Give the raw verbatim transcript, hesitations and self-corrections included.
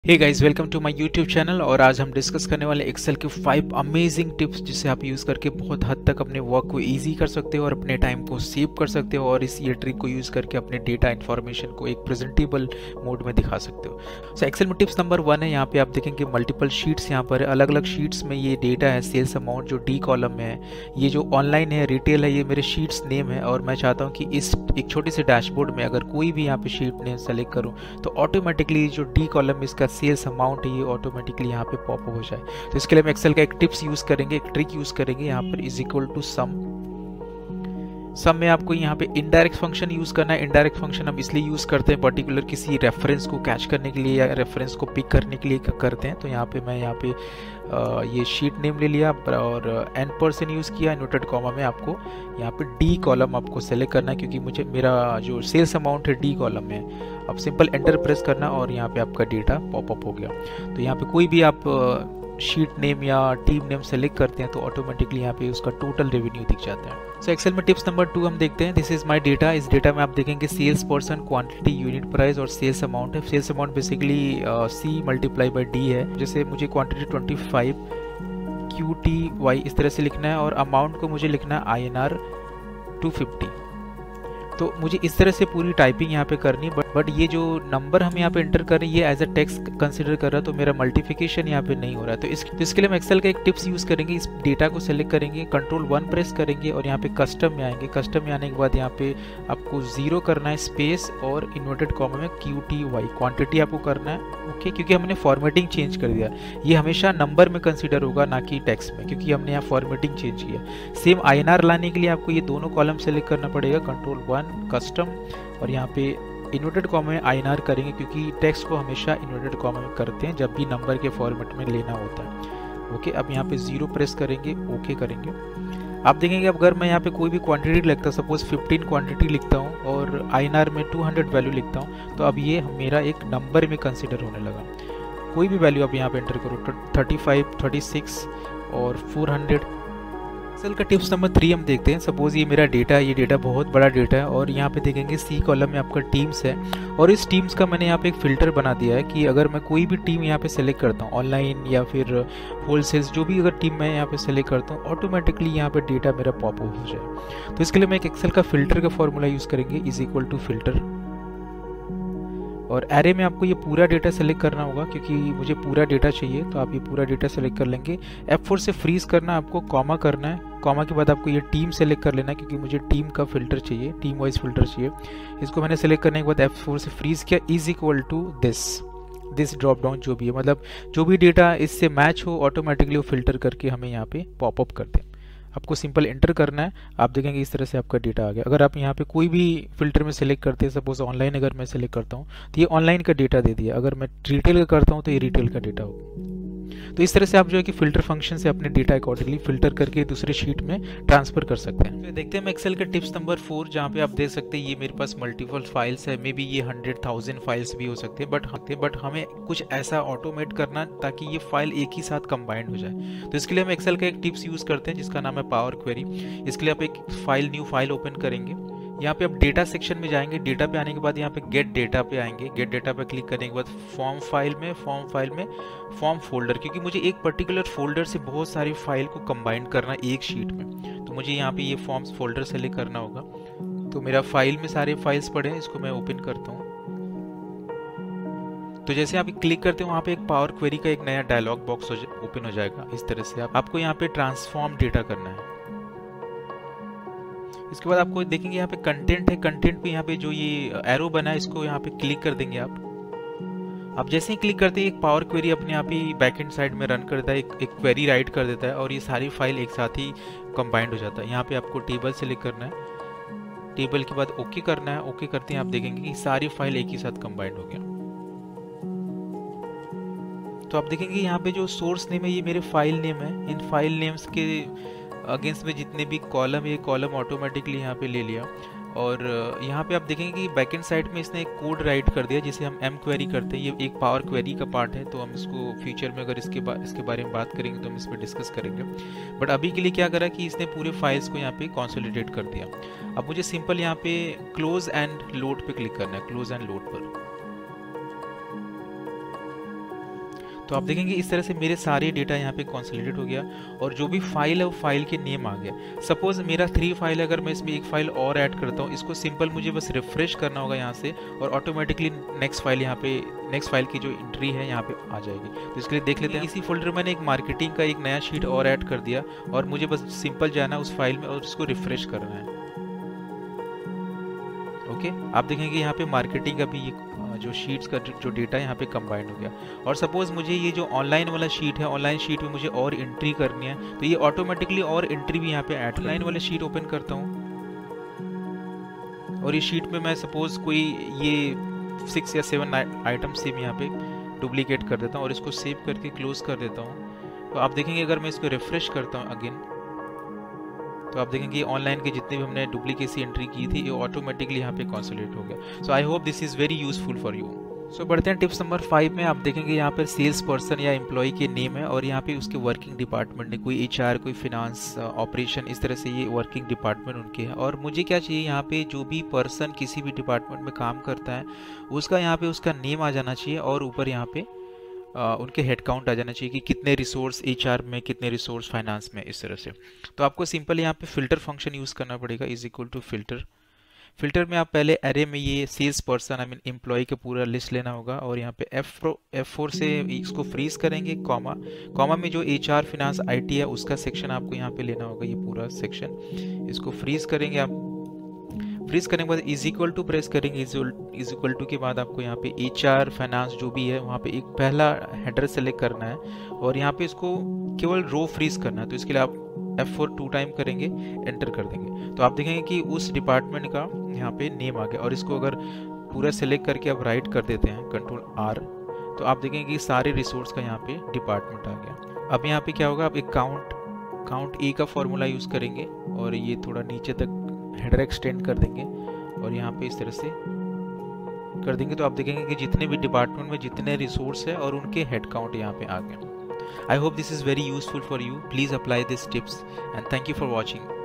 Hey guys, welcome to my YouTube channel. और आज हम डिस्कस करने वाले एक्सेल के फाइव अमेजिंग टिप्स जिसे आप यूज़ करके बहुत हद तक अपने वर्क को इजी कर सकते हो और अपने टाइम को सेव कर सकते हो और इस ये ट्रिक को यूज़ करके अपने डेटा इन्फॉर्मेशन को एक प्रेजेंटेबल मोड में दिखा सकते हो। सो एक्सेल में टिप्स नंबर वन है, यहाँ पे आप देखेंगे मल्टीपल शीट्स यहाँ पर अलग अलग शीट्स में ये डेटा है। सेल्स अमाउंट जो डी कॉलम में है, ये जो ऑनलाइन है, रिटेल है, ये मेरे शीट्स नेम है। और मैं चाहता हूँ कि इस एक छोटे से डैशबोर्ड में अगर कोई भी यहाँ पे शीट नेम सेलेक्ट करूँ तो ऑटोमेटिकली जो डी कॉलम में इसका सेल्स अमाउंट ये ऑटोमेटिकली यहाँ पे पॉप हो जाए। तो इसके लिए हम एक्सेल का एक टिप्स यूज करेंगे, एक ट्रिक यूज करेंगे। यहाँ पर is equal to sum sum में आपको यहाँ पे इनडायरेक्ट फंक्शन यूज करना है। इनडायरेक्ट फंक्शन हम इसलिए यूज करते हैं पर्टिकुलर किसी रेफरेंस को कैच करने के लिए या रेफरेंस को पिक करने के लिए करते हैं। तो यहाँ पे मैं यहाँ पे आ, ये शीट नेम ले लिया और एन परसेंट यूज़ किया। इन्वर्टेड कॉमा में आपको यहाँ पे डी कॉलम आपको सेलेक्ट करना है क्योंकि मुझे मेरा जो सेल्स अमाउंट है डी कॉलम में। अब सिंपल एंटर प्रेस करना और यहाँ पे आपका डेटा पॉपअप हो गया। तो यहाँ पे कोई भी आप शीट नेम या टीम नेम सेलेक्ट करते हैं तो ऑटोमेटिकली यहाँ पे उसका टोटल रेवेन्यू दिख जाता है। सो so, एक्सेल में टिप्स नंबर टू हम देखते हैं। This is my data. इस डेटा में आप देखेंगे sales person, quantity, unit price और सेल्स अमाउंट है। Sales amount basically C multiply by D है। जैसे मुझे quantity twenty five Q T Y इस तरह से लिखना है और अमाउंट को मुझे लिखना है I N R two fifty. तो मुझे इस तरह से पूरी टाइपिंग यहाँ पे करनी है। बट बट ये जो नंबर हम यहाँ पे एंटर कर रहे हैं ये एज अ टेक्स्ट कंसिडर कर रहा है, तो मेरा मल्टीप्लिकेशन यहाँ पे नहीं हो रहा है। तो इस तो इसके लिए हम एक्सेल का एक टिप्स यूज़ करेंगे। इस डेटा को सेलेक्ट करेंगे, कंट्रोल वन प्रेस करेंगे और यहाँ पे कस्टम में आएंगे। कस्टम में आने के बाद यहाँ पे आपको जीरो करना है, स्पेस और इन्वर्टेड कॉमा में क्यू टी वाई क्वान्टिटी आपको करना है। ओके, क्योंकि हमने फॉर्मेटिंग चेंज कर दिया। ये हमेशा नंबर में कंसिडर होगा ना कि टेक्स्ट में, क्योंकि हमने यहाँ फॉर्मेटिंग चेंज किया। सेम आई एन आर लाने के लिए आपको ये दोनों कॉलम सेलेक्ट करना पड़ेगा, कंट्रोल वन कस्टम और यहाँ पे इन्वर्टेड कॉमा में आई एन आर करेंगे क्योंकि टेक्स्ट को हमेशा इन्वर्टेड कॉमा में करते हैं जब भी नंबर के फॉर्मेट में लेना होता है। ओके, अब यहाँ पे जीरो प्रेस करेंगे, ओके करेंगे। आप देखेंगे अब अगर मैं यहाँ पे कोई भी क्वांटिटी लिखता हूँ, सपोज फिफ्टीन क्वांटिटी लिखता हूँ और आई एन आर में टू हंड्रेड वैल्यू लिखता हूँ, तो अब ये मेरा एक नंबर में कंसिडर होने लगा। कोई भी वैल्यू आप यहाँ पे एंटर करो, थर्टी फाइव, थर्टी सिक्स और फोर हंड्रेड। एक्सेल का टिप्स नंबर थ्री हम देखते हैं। सपोज ये मेरा डेटा है, ये डेटा बहुत बड़ा डेटा है और यहाँ पे देखेंगे सी कॉलम में आपका टीम्स है और इस टीम्स का मैंने यहाँ पे एक फिल्टर बना दिया है कि अगर मैं कोई भी टीम यहाँ पे सेलेक्ट करता हूँ, ऑनलाइन या फिर होलसेल्स, जो भी अगर टीम मैं यहाँ पे सेलेक्ट करता हूँ, ऑटोमेटिकली यहाँ पे डेटा मेरा पॉप हो जाए। तो इसके लिए मैं एक एक्सेल का फिल्टर का फॉर्मूला यूज़ करेंगे, इज इक्वल टू फिल्टर। और एरे में आपको ये पूरा डेटा सेलेक्ट करना होगा क्योंकि मुझे पूरा डेटा चाहिए, तो आप ये पूरा डेटा सेलेक्ट कर लेंगे। एफ फोर से फ्रीज करना, आपको कॉमा करना है। कॉमा के बाद आपको ये टीम सेलेक्ट कर लेना है क्योंकि मुझे टीम का फिल्टर चाहिए, टीम वाइज फिल्टर चाहिए। इसको मैंने सेलेक्ट करने के बाद एफ फोर से फ्रीज किया, is equal to this this drop down जो भी है, मतलब जो भी डेटा इससे मैच हो ऑटोमेटिकली वो फिल्टर करके हमें यहाँ पे पॉपअप कर दें। आपको सिंपल एंटर करना है, आप देखेंगे इस तरह से आपका डेटा आ गया। अगर आप यहाँ पे कोई भी फिल्टर में सेलेक्ट करते हैं, सपोज ऑनलाइन अगर मैं सेलेक्ट करता हूँ तो ये ऑनलाइन का डेटा दे दिया। अगर मैं रिटेल का करता हूँ तो ये रिटेल का डेटा होगा। तो इस तरह से आप जो है कि फिल्टर फंक्शन से अपने डेटा अकॉर्डिंगली फिल्टर करके दूसरे शीट में ट्रांसफर कर सकते हैं। तो देखते हैं एक्सेल के टिप्स नंबर फोर, जहाँ पे आप देख सकते हैं ये मेरे पास मल्टीपल फाइल्स है। मे बी ये हंड्रेड थाउजेंड फाइल्स भी हो सकते हैं, बट बट हमें कुछ ऐसा ऑटोमेट करना ताकि ये फाइल एक ही साथ कंबाइंड हो जाए। तो इसके लिए हम एक्सेल का एक टिप्स यूज करते हैं जिसका नाम है पावर क्वेरी। इसके लिए आप एक फाइल, न्यू फाइल ओपन करेंगे। यहाँ पे आप डेटा सेक्शन में जाएंगे। डेटा पे आने के बाद यहाँ पे गेट डेटा पे आएंगे। गेट डेटा पे क्लिक करने के बाद फॉर्म फाइल में फॉर्म फाइल में फॉर्म फोल्डर, क्योंकि मुझे एक पर्टिकुलर फोल्डर से बहुत सारी फाइल को कंबाइन करना एक शीट में, तो मुझे यहाँ पे ये फॉर्म्स फोल्डर सेलेक्ट करना होगा। तो मेरा फाइल में सारे फाइल्स पड़े हैं, इसको मैं ओपन करता हूँ। तो जैसे आप क्लिक करते हैं वहाँ पे एक पावर क्वेरी का एक नया डायलॉग बॉक्स ओपन हो जाएगा। इस तरह से आप, आपको यहाँ पे ट्रांसफॉर्म डेटा करना है। इसके बाद आपको देखेंगे यहाँ पे कंटेंट है। कंटेंट पे यहाँ पे जो ये एरो बना है इसको यहाँ पे क्लिक कर देंगे आप। आप जैसे ही क्लिक करते हैं एक पावर क्वेरी अपने आप ही बैकएंड साइड में रन करता है, एक, एक क्वेरी राइट कर देता है और ये सारी फाइल एक साथ ही कंबाइंड हो जाता है। यहाँ पे आपको टेबल सेलेक्ट करना है। टेबल के बाद ओके करना है। ओके करते हैं आप देखेंगे कि सारी फाइल एक ही साथ कंबाइंड हो गया। तो आप देखेंगे यहाँ पे जो सोर्स नेम है ये मेरे फाइल नेम है। इन फाइल नेम्स के अगेंस्ट में जितने भी कॉलम, ये कॉलम ऑटोमेटिकली यहाँ पे ले लिया। और यहाँ पे आप देखेंगे कि बैकएंड साइड में इसने एक कोड राइट कर दिया जिसे हम एम क्वेरी करते हैं। ये एक पावर क्वेरी का पार्ट है, तो हम इसको फ्यूचर में अगर इसके बा, इसके बारे में बात करेंगे तो हम इस पर डिस्कस करेंगे। बट अभी के लिए क्या करा कि इसने पूरे फाइल्स को यहाँ पे कॉन्सोलिडेट कर दिया। अब मुझे सिंपल यहाँ पे क्लोज एंड लोड पे क्लिक करना है, क्लोज एंड लोड पर। तो आप देखेंगे इस तरह से मेरे सारे डेटा यहाँ पे कंसोलिडेट हो गया और जो भी फाइल है वो फाइल के नेम आ गया। सपोज मेरा थ्री फाइल है, अगर मैं इसमें एक फाइल और ऐड करता हूँ, इसको सिंपल मुझे बस रिफ्रेश करना होगा यहाँ से और ऑटोमेटिकली नेक्स्ट फाइल यहाँ पे नेक्स्ट फाइल की जो एंट्री है यहाँ पे आ जाएगी। तो इसके लिए देख लेते हैं, इसी फोल्डर में मैंने एक मार्केटिंग का एक नया शीट और ऐड कर दिया और मुझे बस सिंपल जाना उस फाइल में और उसको रिफ्रेश करना है। Okay okay? आप देखेंगे यहाँ पे मार्केटिंग का भी जो शीट्स का जो डेटा यहाँ पे कंबाइंड हो गया। और सपोज मुझे ये जो ऑनलाइन वाला शीट है, ऑनलाइन शीट में मुझे और एंट्री करनी है, तो ये ऑटोमेटिकली और एंट्री भी यहाँ पे ऐड। ऑनलाइन वाले शीट ओपन करता हूँ और ये शीट में मैं सपोज कोई ये सिक्स या सेवन आइटम सेम यहाँ पे डुप्लीकेट कर देता हूँ और इसको सेव करके क्लोज कर देता हूँ। तो आप देखेंगे अगर मैं इसको रिफ्रेश करता हूँ अगेन, तो आप देखेंगे ऑनलाइन के जितने भी हमने डुप्लीकेसी एंट्री की थी ये ऑटोमेटिकली यहाँ पे कंसोलिडेट हो गया। So I hope this is very useful for you. So बढ़ते हैं टिप्स नंबर फाइव में। आप देखेंगे यहाँ पर सेल्स पर्सन या एम्प्लॉय के नेम है और यहाँ पे उसके वर्किंग डिपार्टमेंट है, कोई एचआर, कोई फिनांस, ऑपरेशन, इस तरह से ये वर्किंग डिपार्टमेंट उनके हैं। और मुझे क्या चाहिए, यहाँ पे जो भी पर्सन किसी भी डिपार्टमेंट में काम करता है उसका यहाँ पे उसका नेम आ जाना चाहिए और ऊपर यहाँ पे Uh, उनके हेड काउंट आ जाना चाहिए कि कितने रिसोर्स एचआर में, कितने रिसोर्स फाइनेंस में, इस तरह से। तो आपको सिंपल यहाँ पे फिल्टर फंक्शन यूज़ करना पड़ेगा, is equal to filter. Filter में आप पहले एरे में ये sales person I mean employee का पूरा लिस्ट लेना होगा और यहाँ पे एफ एफ फोर से इसको फ्रीज करेंगे, कॉमा कॉमा में जो एचआर फिनांस आईटी है उसका सेक्शन आपको यहाँ पे लेना होगा, ये पूरा सेक्शन इसको फ्रीज करेंगे। आप फ्रीज करने के बाद इज इक्वल टू प्रेस करेंगे, इज इक्वल टू के बाद आपको यहाँ पे एच आर फाइनेंस जो भी है वहाँ पे एक पहला हेडर सेलेक्ट करना है और यहाँ पे इसको केवल रो फ्रीज करना है। तो इसके लिए आप एफ फोर टू टाइम करेंगे, एंटर कर देंगे, तो आप देखेंगे कि उस डिपार्टमेंट का यहाँ पे नेम आ गया। और इसको अगर पूरा सेलेक्ट करके आप राइट कर देते हैं कंट्रोल आर, तो आप देखेंगे कि सारे रिसोर्स का यहाँ पे डिपार्टमेंट आ गया। अब यहाँ पे क्या होगा, आप एक काउंट काउंट ए का फॉर्मूला यूज़ करेंगे और ये थोड़ा नीचे तक हेडर एक्सटेंड कर देंगे और यहाँ पे इस तरह से कर देंगे। तो आप देखेंगे कि जितने भी डिपार्टमेंट में जितने रिसोर्स है और उनके हेड काउंट यहाँ पे आ गए। I hope this is very useful for you. Please apply this tips and thank you for watching.